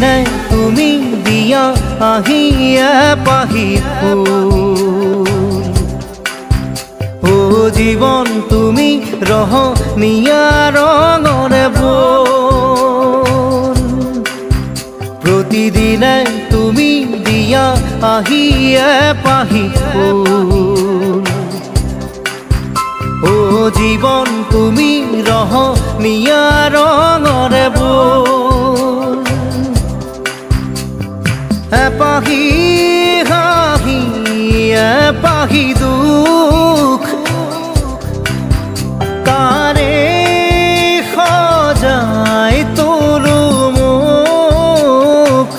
প্ৰতিদিনে তুমি দিয়া আহিয়ে পাহি ফুল ও জীৱন তুমি ৰহনীয়া ৰঙৰে বল প্ৰতিদিনে তুমি দিয়া আহিয়ে পাহি ফুল ও জীৱন তুমি ৰহনীয়া ৰঙৰে বল এপাহি হাঁহি এপাহি দুখ তাৰে সজাই তোলো মোক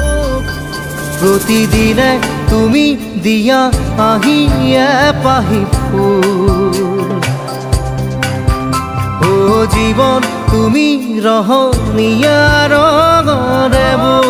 প্ৰতিদিনে তুমি দিয়া আহিয়ে পাহি ফুল ও জীৱন তুমি ৰহনীয়া ৰঙৰে বল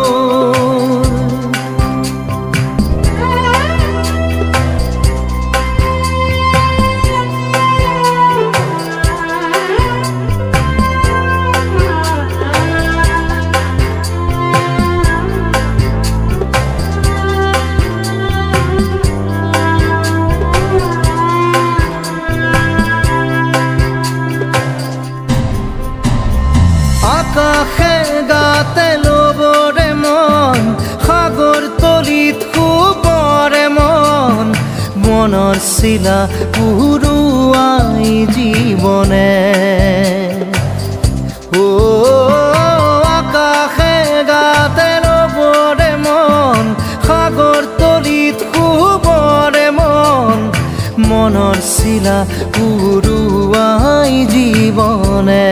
আকাশে গাতে লবৰে মন সাগৰ তলিত শুবৰে মন মনৰ চিলা পুৰুৱাই জীৱনে ও আকাশে গাতে লবৰে মন সাগৰ তলিত শুবৰে মন মনৰ চিলা পুৰুৱাই জীৱনে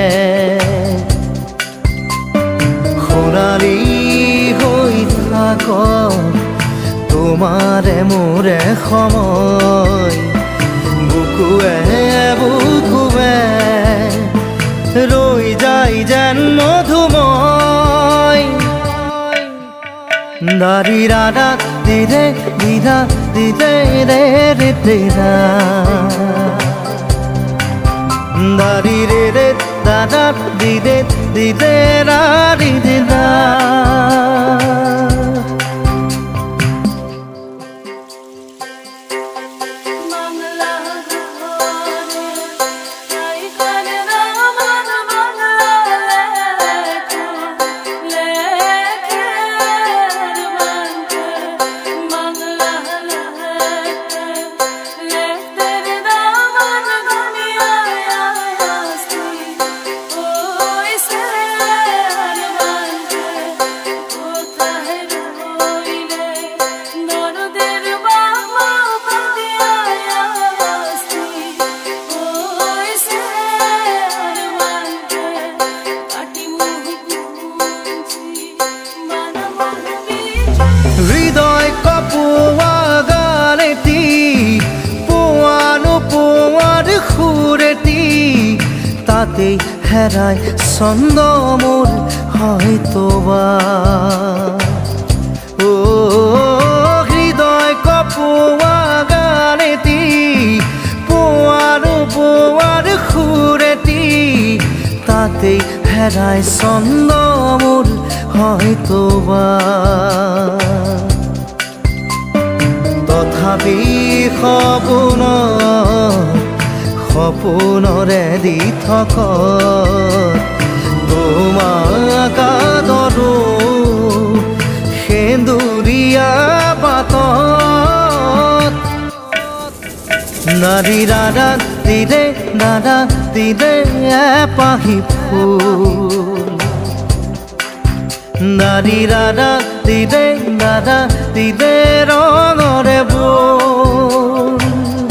সোণালী হৈ থাক তোমাৰে মোৰে সময় বুকুৱে বুকুৱে ৰৈ যায় যেন মধুময় দাৰি ৰাত দিৰে দিৰা দিৰে ৰে ৰে দিৰা দাৰি ৰে ৰে দাদা দিৰে দিৰে ৰা ৰি দিৰা হৃদয় কপোৱা গানেতি পোৱানো পোৱাৰ সুৰেতি তাতেই হেৰাই ছন্দ মোৰ হয়তোবা ও হৃদয় কপোৱা গানেতি পোৱানো পোৱাৰ সুৰেতি তাতেই হেৰাই ছন্দ মোৰ হয়তোবা তথাপি সপোনৰে দি থক তোমাক আদৰো সেন্দুৰীয়া পাতত নাৰী ৰাধা দিৰে দাদা দিৰে এপাহি ফুল নাৰী ৰাধা দিৰে দাদা দিৰে ৰঙৰে বল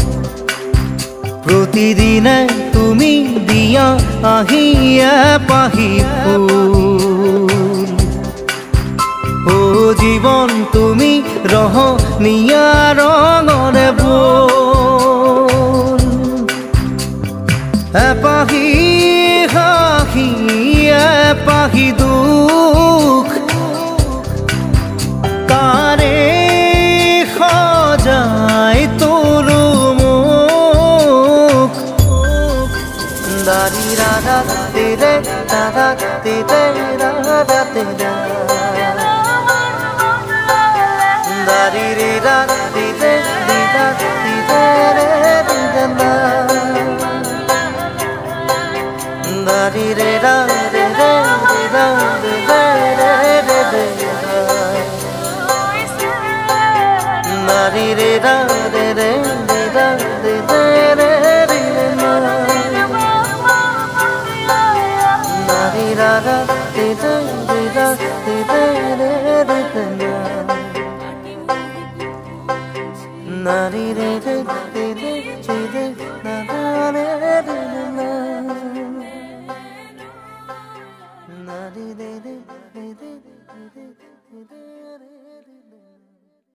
প্ৰতিদিনে তুমি দিয়া আহিয়ে পাহি ফুল ও জীৱন তুমি ৰহনীয়া ৰঙৰে বল এপাহি হাঁহি এপাহি দুখ তাৰে সজাই তোলো মোক দাৰি ৰাধা তেৰে দাদা তেৰে ra te ra da di re ra di re di da di re re di da na da di re ra re re di da di re re re re da di re ra re re di da di re re re na da di ra ra di da di da di re re re na na di re re